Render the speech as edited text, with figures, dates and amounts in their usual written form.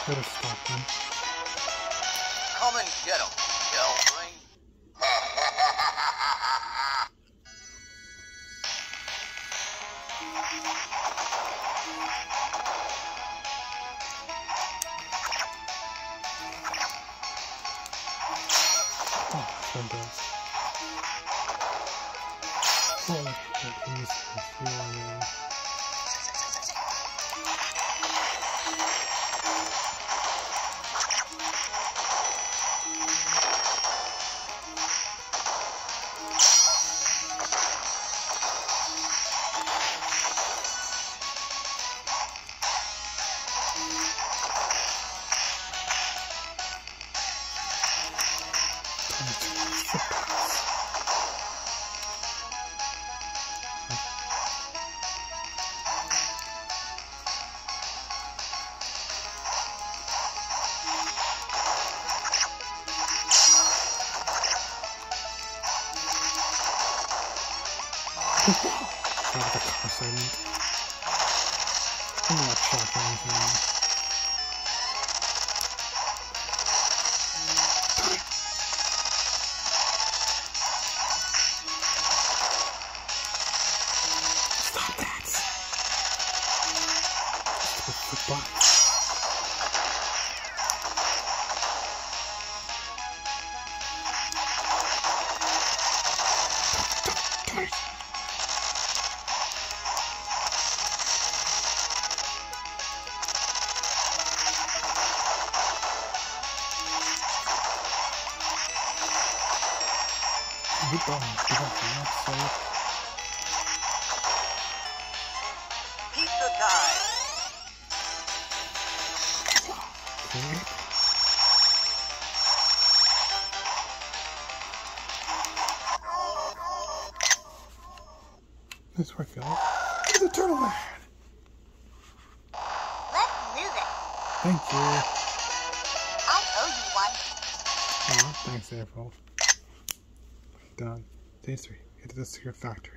Better stop them. Come and get 'em, Gelfling. Oh, that does. Oh, that is really. The car segment. I'm not shocked or anything. Stop that! It's the box. Good ball. Keep the tide. Okay. Nice work, guys. Look at the turtle man. Let's do this. Thank you. I owe you one. Oh, thanks, April. Done. Day 3. Get to the secret factory.